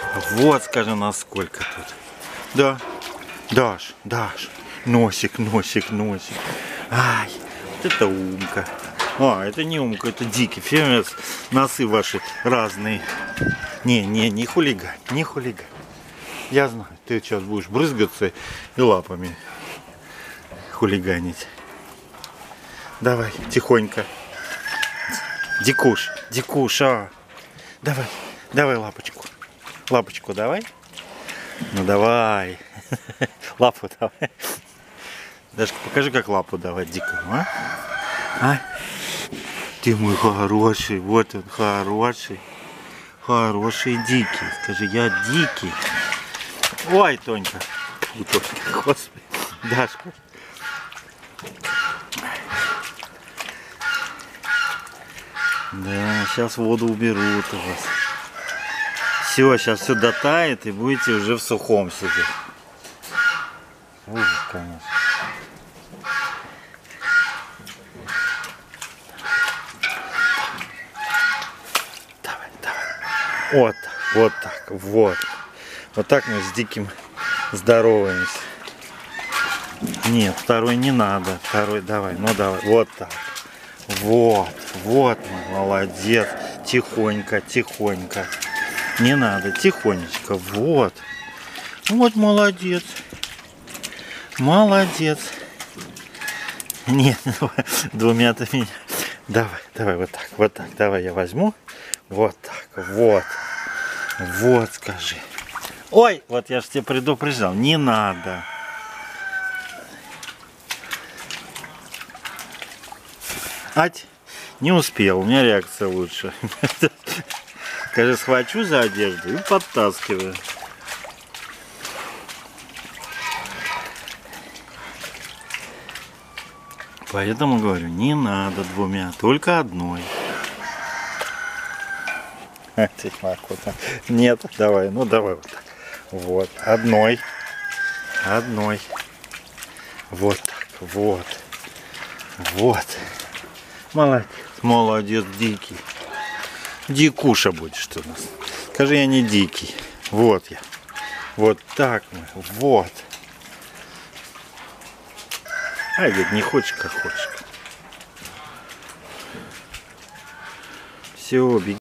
Вот, скажи, насколько тут. Да. Даш, носик. Ай, вот это умка. А, это не умка, это дикий фермерс. Носы ваши разные. Не хулигань, не хулигань. Я знаю, ты сейчас будешь брызгаться и лапами хулиганить. Давай, тихонько. Дикуша. Давай лапочку. Лапочку давай. Ну давай. Лапу давай. Дашка, покажи, как лапу давать дикому, а? Ты мой хороший, вот он хороший. Хороший дикий. Скажи, я дикий. Ой, Тонька. Господи. Дашка. Да, сейчас воду уберут у вас. Все, сейчас все дотает и будете уже в сухом сидеть. Ужас, конечно. Давай. Вот. Вот так мы с диким здороваемся. Нет, второй не надо. Второй давай, ну давай. Вот так. Вот, молодец. Тихонько. Не надо, тихонечко. Вот, молодец. Нет, двумя-то меня. Давай, вот так. Давай я возьму. Вот так, вот, скажи. Ой, вот я же тебя предупреждал, не надо. Ать, не успел, у меня реакция лучше. Скажи, схвачу за одежду и подтаскиваю. Поэтому говорю, не надо двумя, только одной. Нет, давай, ну давай вот так. Вот, одной. Вот так, вот. Молодец, дикий. Дикуша будешь ты у нас. Скажи, я не дикий. Вот я. Вот так мы. Вот. Ай, говорит, не хочешь, как хочешь. Все, беги.